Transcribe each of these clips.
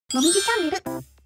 もみじチャンネル。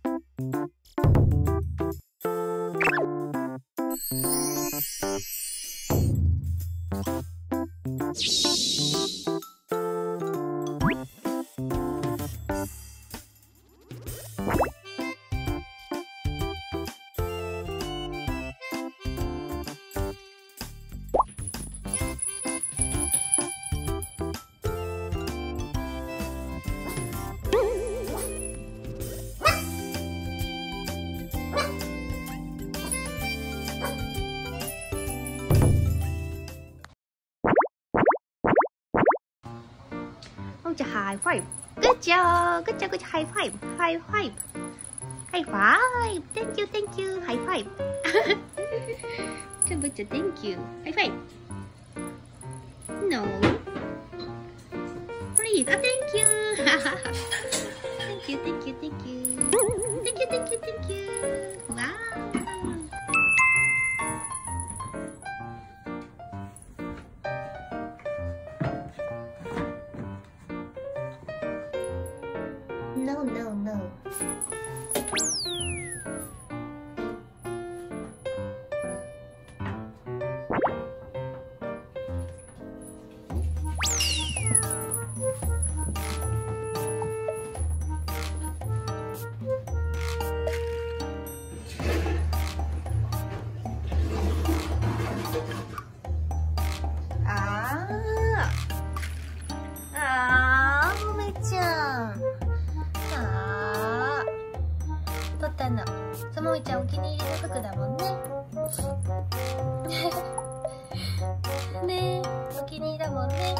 じゃあハイファイブ。グッジョー、グッジョー、グッジョー、ハイファイブ、ハイファイブ、ハイファイブ、Thank you, Thank you, ハイファイブ。じゃあグッジョー、Thank you, ハイファイブ。No, please, Thank you. Thank you, Thank you, Thank you, Thank you, Thank you, Thank you. Wow. No, no, no. もめちゃん。撮ったの。もめちゃんお気に入りの服だもんね。ねえ、お気に入りだもんね。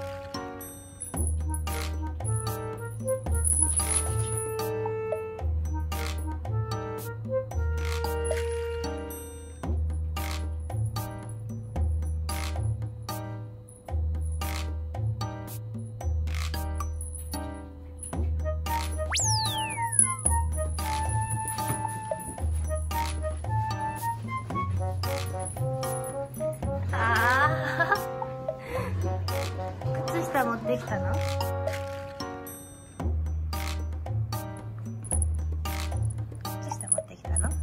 靴下持ってきたの？靴下持ってきたの？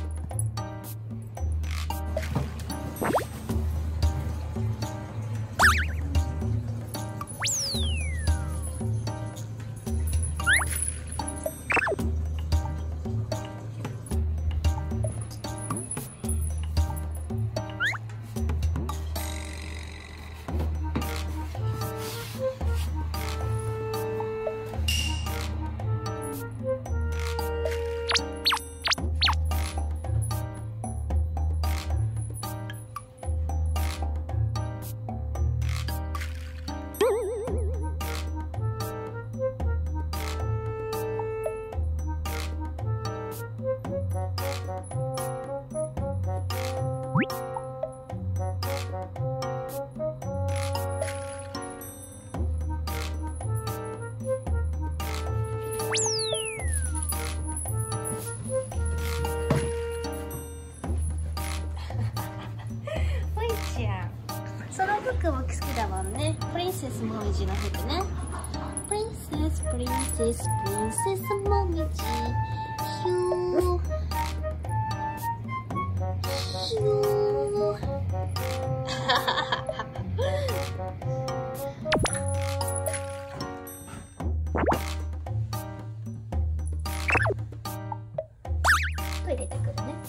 その服も好きだもんね。プリンセスもみじの服ね。プリンセス、プリンセス、プリンセスもみじ。ヒュー。ヒュー。トイレてくるね。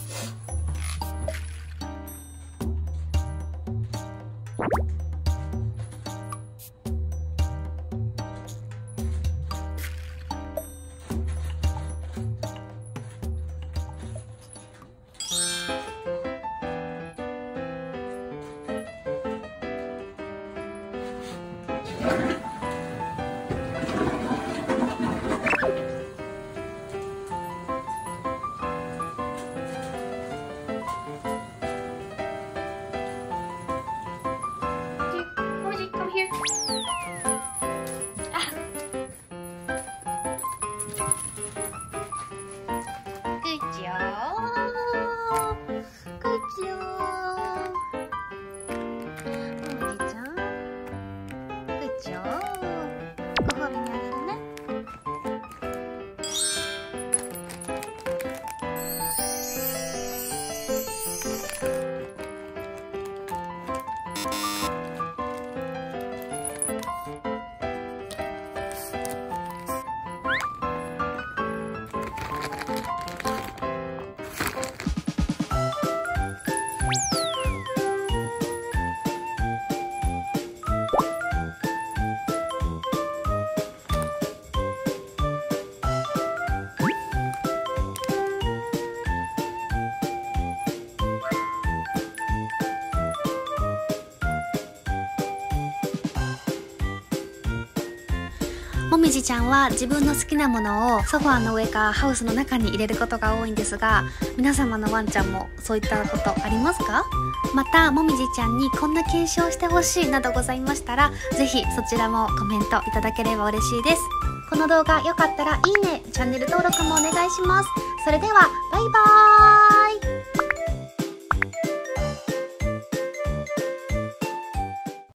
もみじちゃんは自分の好きなものをソファーの上かハウスの中に入れることが多いんですが、皆様のワンちゃんもそういったことありますか？またもみじちゃんにこんな検証してほしいなどございましたら、ぜひそちらもコメントいただければ嬉しいです。この動画良かったらいいね、チャンネル登録もお願いします。それではバイバーイ。